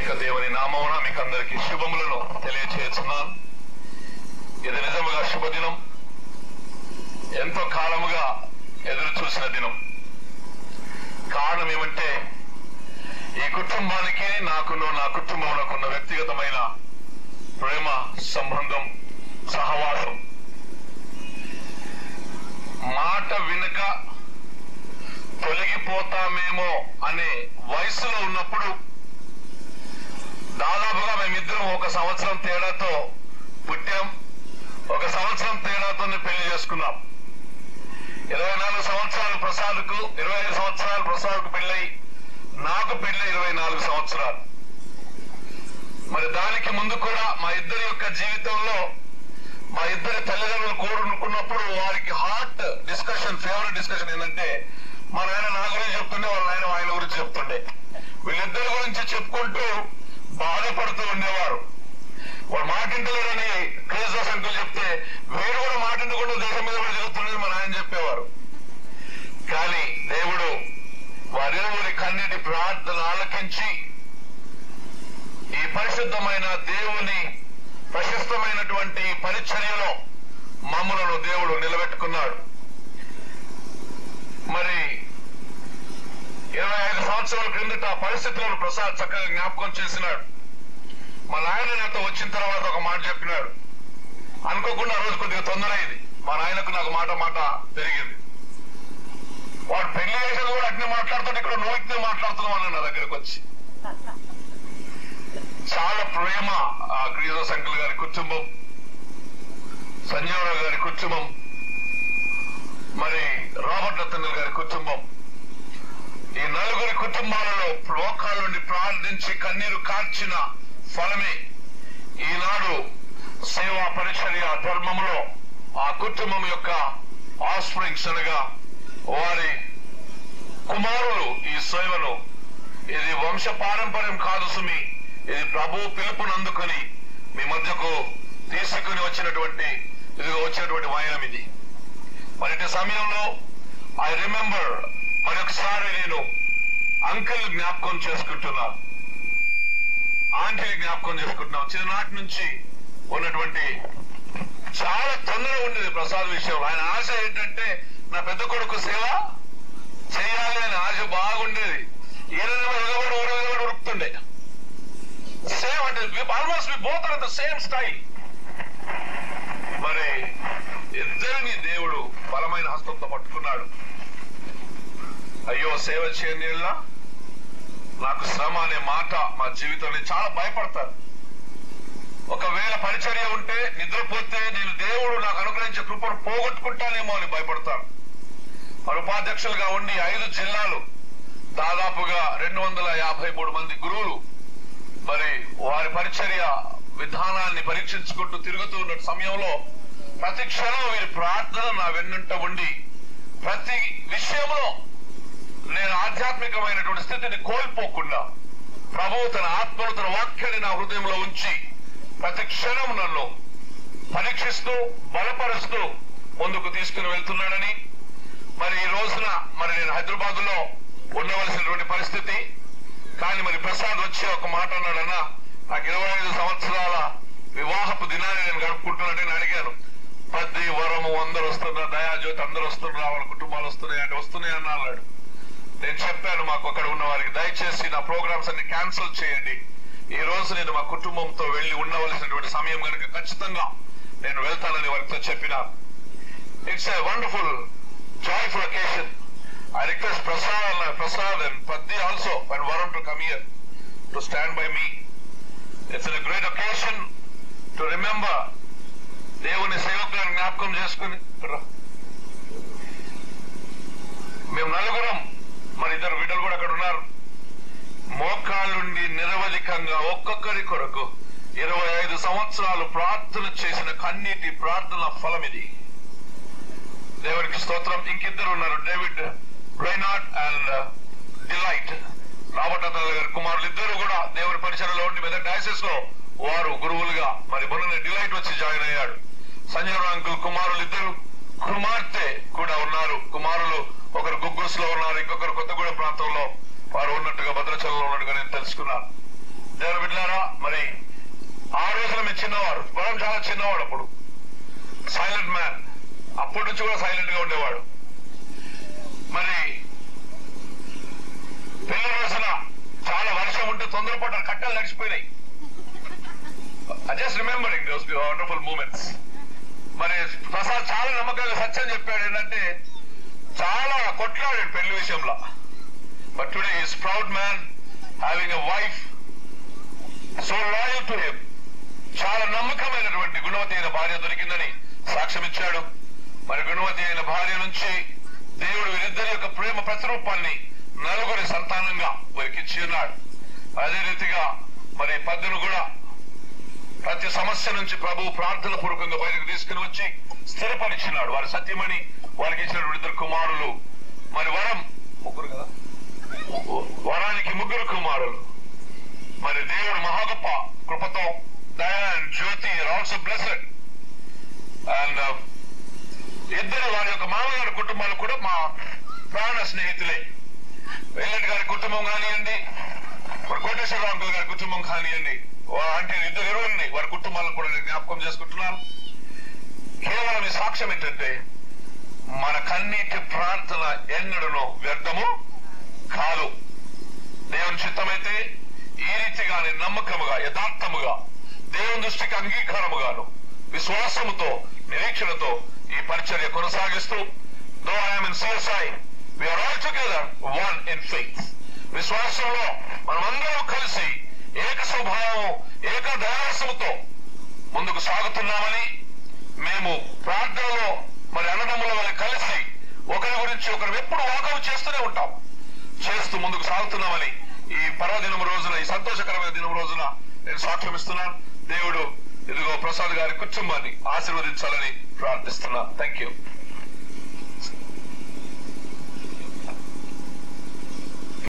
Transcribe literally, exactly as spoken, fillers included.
త్రియేక దేవుని నామమున మీకు అందరికీ శుభములను తెలియచేస్తున్నాను. ఇది నిజముగా శుభదినం, ఎంతో కాలముగా ఎదురు చూసిన దినం. కారణం ఏమంటే ఈ కుటుంబానికి నాకును నా కుటుంబంలో ఉన్న వ్యక్తిగతమైన ప్రేమ సంబంధం, సహవాసం. మాట వినక తొలగిపోతామేమో అనే వయసులో ఉన్నప్పుడు దాదాపుగా మేమిద్దరం ఒక సంవత్సరం తేడాతో పుట్టాం, ఒక సంవత్సరం తేడాతో పెళ్లి చేసుకున్నాం. ఇరవై నాలుగు సంవత్సరాలు ప్రసాద్కు, ఇరవై ఐదు సంవత్సరాలు ప్రసాద్కు పెళ్ళై నాకు పెళ్ళి ఇరవై నాలుగు సంవత్సరాలు. మరి దానికి ముందు కూడా మా ఇద్దరి యొక్క జీవితంలో మా ఇద్దరి తల్లిదండ్రులు కోరుకున్నప్పుడు వారికి హార్ట్ డిస్కషన్, ఫేవరెట్ డిస్కషన్ ఏంటంటే మా నాయన నా గురించి చెప్తుండే, వాళ్ళ నాయన ఆయన గురించి చెప్తుండే. వీళ్ళిద్దరి గురించి చెప్పుకుంటూ బాధపడుతూ ఉండేవారు. వాడు మాటింటలేరని క్రీస్తు అంకుల్ చెప్తే వీడు కూడా మాటింటకుండా దేశం మీద కూడా జరుగుతున్నది మా నాయన చెప్పేవారు. కానీ దేవుడు వారిరువురి కన్నీటి ప్రార్థన ఆలకించి ఈ పరిశుద్ధమైన దేవుని ప్రశస్తమైనటువంటి పరిచర్యలో మమ్ములను దేవుడు నిలబెట్టుకున్నాడు. మరి ఇరవై ఐదు సంవత్సరాల క్రిందట పరిస్థితులను ప్రసాద్ చక్కగా జ్ఞాపకం చేసినాడు. మా నాయన నాతో వచ్చిన తర్వాత ఒక మాట చెప్పినాడు. అనుకోకుండా రోజు కొద్దిగా తొందర అయింది. మా నాయనకు నాకు మాట మాట పెరిగింది. వాడు పెళ్లి చేసేది కూడా అట్నే మాట్లాడుతుంటే ఇక్కడ నువ్వు ఇట్నే మాట్లాడుతున్నావు అన్న నా దగ్గరకు వచ్చి. చాలా ప్రేమ ఆ క్రీస్తు సంకుల్ గారి కుటుంబం, సంజీవరావు గారి కుటుంబం, మరి రాబర్ట్ రతన్ గారి కుటుంబం. ఈ నలుగురి కుటుంబాలలో లోకాల నుండి ప్రార్థించి కన్నీరు కార్చిన ఫలమే ఈనాడు సేవా పరిచర్య ధర్మములో ఆ కుటుంబం యొక్క ఆఫ్స్ప్రింగ్స్ అనగా వారి కుమారులు ఈ సేవను, ఇది వంశ పారంపర్యం కాదు సుమి, ఇది ప్రభు పిలుపునందుకొని మీ మధ్యకు తీసుకుని వచ్చినటువంటి ఇదిగో వచ్చినటువంటి వాయనం ఇది. మరి ఇటు సమయంలో ఐ రిమెంబర్ మరొకసారి నేను అంకుల్ జ్ఞాపకం చేసుకుంటున్నాను, ఆంటీని జ్ఞాపకం చేసుకుంటున్నాను. చిన్ననాటి నుంచి ఉన్నటువంటి చాలా తొందర ఉండేది ప్రసాద్ విషయంలో. ఆయన ఆశ ఏంటంటే నా పెద్ద కొడుకు సేవ చేయాలి అనే ఆశ బాగుండేది. ఏదైనా ఎగబడి ఊరగబడి ఉరుకుతుండే. సేమ్ అంటే almost both are the same style. మరి ఇద్దరిని దేవుడు బలమైన హస్తంతో పట్టుకున్నాడు. అయ్యో సేవ చేయని నాకు శ్రమ అనే మాట మా జీవితంలో చాలా భయపడతాను. ఒకవేళ పరిచర్య ఉంటే నిద్రపోతే నేను దేవుడు నాకు అనుగ్రహించే కృపను పోగొట్టుకుంటానేమో అని భయపడతాను. మరి ఉపాధ్యక్షులుగా ఉండి ఐదు జిల్లాలు దాదాపుగా రెండు వందల యాభై మూడు మంది గురువులు మరి వారి పరిచర్య విధానాన్ని పరీక్షించుకుంటూ తిరుగుతూ ఉన్న సమయంలో ప్రతి క్షణం వీరి ప్రార్థన నా వెన్నంట ఉండి ప్రతి విషయంలో నేను ఆధ్యాత్మికమైనటువంటి స్థితిని కోల్పోకుండా ప్రభువు తన ఆత్మను తన వాక్యాన్ని నా హృదయంలో ఉంచి ప్రతి క్షణం నన్ను పరీక్షిస్తూ బలపరుస్తూ ముందుకు తీసుకుని వెళ్తున్నాడని, మరి ఈ రోజున మరి నేను హైదరాబాద్ లో ఉండవలసినటువంటి పరిస్థితి. కానీ మరి ప్రసాద్ వచ్చి ఒక మాట అన్నాడన్నా, నాకు ఇరవై ఐదు సంవత్సరాల వివాహపు దినాన్ని నేను గడుపుకుంటున్నట్టు నేను అడిగాను. పద్ది వరము అందరు వస్తున్నారు, దయాజ్యోతి అందరు వస్తున్నారు, వాళ్ళ కుటుంబాలు వస్తున్నాయి అంటే వస్తున్నాయి అన్న అన్నాడు. నేను చెప్పాను మాకు అక్కడ ఉన్న వారికి, దయచేసి నా ప్రోగ్రామ్స్ అన్ని క్యాన్సిల్ చేయండి. ఈ రోజు నేను మా కుటుంబంతో వెళ్లి ఉండవలసినటువంటి సమయం కనుక ఖచ్చితంగా నేను వెళ్తానని వారితో చెప్పినాను. It's a wonderful joyful occasion. I request Prasad and Prasad and Paddi also and Varun to come here to stand by me. It's a great occasion to remember దేవుని సేవకులను జ్ఞాపకం చేసుకుని మేము నలుగురం, మరి ఇద్దరు బిడ్డలు కూడా అక్కడ ఉన్నారు, మోకాళ్ళుండి నిరవధికంగా ఒక్కొక్కరి కొరకు ఇరవై ఐదు సంవత్సరాలు ప్రార్థన చేసిన కన్నీటి ప్రార్థన ఫలం ఇది. దేవునికి స్తోత్రం. ఇంకిద్దరు ఉన్నారు, David Raynard and Delight, Robert Atal గారి కుమారులు ఇద్దరు కూడా దేవుని పరిచర్యలో ఉండి మెదక్ డయాసిస్ లో వారు గురువులుగా మరి మొన్న డిలైట్ వచ్చి జాయిన్ అయ్యాడు. సంజయ్ అంకుల్ కుమారులు ఇద్దరు, కుమార్తె కూడా ఉన్నారు. కుమారులు ఒకరు గుగ్గుస్ లో ఉన్నారు, ఇంకొకరు కొత్తగూడెం ప్రాంతంలో వారు ఉన్నట్టుగా భద్రాచలంలో ఉన్నట్టుగా నేను తెలుసుకున్నాను. దేవుని బిడ్డలారా, మరి ఆ రోజున మీరు చిన్నవాడు, వరం చాలా చిన్నవాడు, అప్పుడు సైలెంట్ మ్యాన్, అప్పటి నుంచి కూడా సైలెంట్ గా ఉండేవాడు. మరి పెళ్లి రోజున చాలా వర్షం ఉంటే తొందరపడ్డారు, కట్టెలు నడిచిపోయినాయి. I just remembering those wonderful moments. మరి ప్రసాద్ చాలా నమ్మకంగా సత్యం చెప్పాడు, ఏంటంటే చాలా కొట్లాడాడు పెళ్లి విషయంలో. But today is proud man, having a wife so loyal to him. చాలా నమ్మకమైనటువంటి గుణవతి అయిన భార్య దొరికిందని సాక్ష్యం ఇచ్చాడు. మరి గుణవతి అయిన భార్య నుంచి దేవుడు వీరిద్దరి యొక్క ప్రేమ ప్రతిరూపాన్ని నలుగురి సంతానంగా వారికిచ్చి ఉన్నాడు. అదే రీతిగా మరి పద్దును కూడా ప్రతి సమస్య నుంచి ప్రభు ప్రార్థన పూర్వకంగా బయటకు తీసుకుని వచ్చి స్థిరపరిచినాడు. వారి సత్యమణి వారికి ఇచ్చినటువంటి ఇద్దరు కుమారులు, మరి వరం ముగ్గురు కదా, వరానికి ముగ్గురు కుమారులు. మరి దేవుడు మహాగొప్ప కృపతో Dayan Jyothi also blessed. And ఇద్దరు వారి యొక్క మామగారి కుటుంబాలు కూడా మా ప్రాణ స్నేహితులే. వెల్లడి గారి కుటుంబం కానివ్వండి, మరి కోటేశ్వరరావు అంకుల్ గారి కుటుంబం కానివ్వండి, అంటే ఇద్దరు ఇరువురిని వారి కుటుంబాలను కూడా నేను జ్ఞాపకం చేసుకుంటున్నాను. కేవలం ఈ సాక్ష్యం ఏంటంటే మన కన్నీటి ప్రార్థన ఎన్నడనో వ్యర్థము కాదు. దేవుని చిత్తమైతే ఈ రీతిగానే నమ్మకముగా యథార్థముగా దేవుని దృష్టికి అంగీకారముగాను విశ్వాసముతో నిరీక్షణతో ఈ పరిచర్య కొనసాగిస్తూ, though I'm in CSI, we are all together one in faith. విశ్వాసంలో మనమందరం కలిసి ఏక స్వభావం ఏక దయారసముతో ముందుకు సాగుతున్నామని, మేము ప్రార్థనలో మరి అన్నదమ్ముల వల్ల కలిసి ఒకరి గురించి ఒకరు ఎప్పుడు వాకవు చేస్తూనే ఉంటాం, చేస్తూ ముందుకు సాగుతున్నామని ఈ పర్వదినం రోజున, ఈ సంతోషకరమైన దినం రోజున నేను సాక్ష్యం ఇస్తున్నాను. దేవుడు ఇదిగో ప్రసాద్ గారి కుటుంబాన్ని ఆశీర్వదించాలని ప్రార్థిస్తున్నాను. Thank you.